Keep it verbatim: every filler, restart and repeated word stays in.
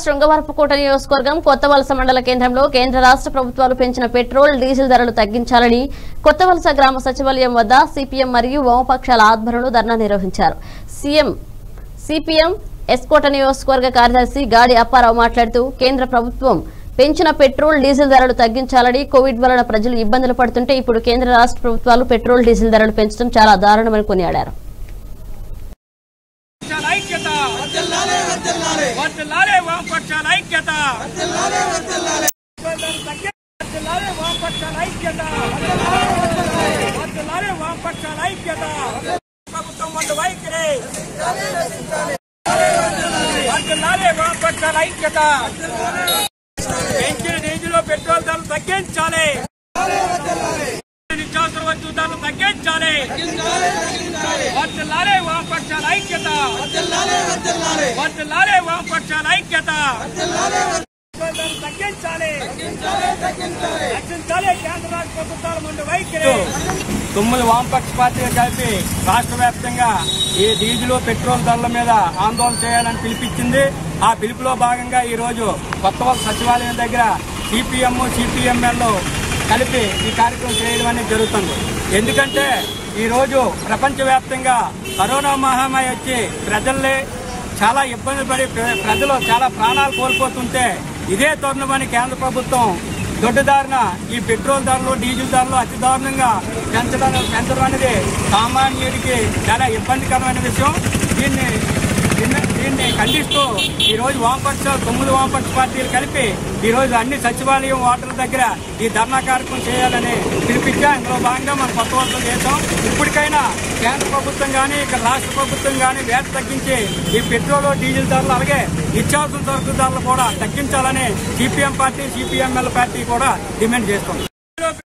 శృంగవరపుకోట నియోజకవర్గం కొత్తవలస మండల కేంద్రంలో కేంద్ర రాష్ట్ర ప్రభుత్వాలు పెంచిన పెట్రోల్ డీజిల్ ధరలు తగ్గించాలని కొత్తవలస గ్రామ సచివాలయం వద్ద సిపిఎం మరియు వామపక్షాల ఆధ్వర్యంలో ధర్నా నిర్వహించారు. సీఎం సిపిఎం ఎస్కోట నియోజకవర్గ కార్యదర్శి గాడి అప్పారావు మాట్లాడుతూ కేంద్ర ప్రభుత్వం పెంచిన పెట్రోల్ డీజిల్ ధరలు తగ్గించాలని, కోవిడ్ వలన ప్రజలు ఇబ్బందులు పడుతుంటే ఇప్పుడు కేంద్ర రాష్ట్ర ప్రభుత్వాలు పెట్రోల్ డీజిల్ ధరలు పెంచడం చాలా దారుణమని కొనియాడారు. పెంచిన డీజిల్ పెట్రోల్ ధరలు తగ్గించాలి, నిత్యావసర వస్తువుల ధరలు తగ్గించాలి. వర్ధిల్లాలే వామపక్షాల ఐక్యత, వర్ధిల్లాలే వామపక్షాల ఐక్యత. తగ్గించాలి, రక్షించాలి కేంద్ర రాష్ట్ర ప్రభుత్వాల ముందు వైఖరి. తొమ్మిది వామపక్ష పార్టీలు కలిపి రాష్ట్ర వ్యాప్తంగా ఈ డీజిల్ పెట్రోల్ ధరల మీద ఆందోళన చేయాలని పిలిపించింది. ఆ పిలుపులో భాగంగా ఈ రోజు కొత్తవలస సచివాలయం దగ్గర సిపిఎం సిపిఎంఎల్ కలిపి ఈ కార్యక్రమం చేయడం అనేది జరుగుతుంది. ఎందుకంటే ఈ రోజు ప్రపంచవ్యాప్తంగా కరోనా మహమ్మారి వచ్చి ప్రజల్ని చాలా ఇబ్బంది పడి ప్రజలు చాలా ప్రాణాలు కోల్పోతుంటే ఇదే తరుణమని కేంద్ర ప్రభుత్వం దొడ్డుదారిన ఈ పెట్రోల్ ధరలు డీజిల్ ధరలు అతి దారుణంగా పెంచడం పెంచడం అనేది సామాన్యుడికి చాలా ఇబ్బందికరమైన విషయం. దీన్ని దీన్ని ఖండిస్తూ ఈ రోజు వామపక్షాలు తొమ్మిది వామపక్ష పార్టీలు కలిపి ఈ రోజు అన్ని సచివాలయం ఓటర్ల దగ్గర ఈ ధర్నా కార్యక్రమం చేయాలని పిలిపించా. ఇందులో భాగంగా మనం కొత్త వలస చేస్తాం. ఇప్పటికైనా కేంద్ర ప్రభుత్వం కానీ ఇక్కడ రాష్ట్ర ప్రభుత్వం కానీ వేట తగ్గించి ఈ పెట్రోల్ డీజిల్ ధరలు అలాగే నిత్యావసర సరుకు ధరలు కూడా తగ్గించాలని సిపిఎం పార్టీ సిపిఎంఎల్ పార్టీ కూడా డిమాండ్ చేస్తుంది.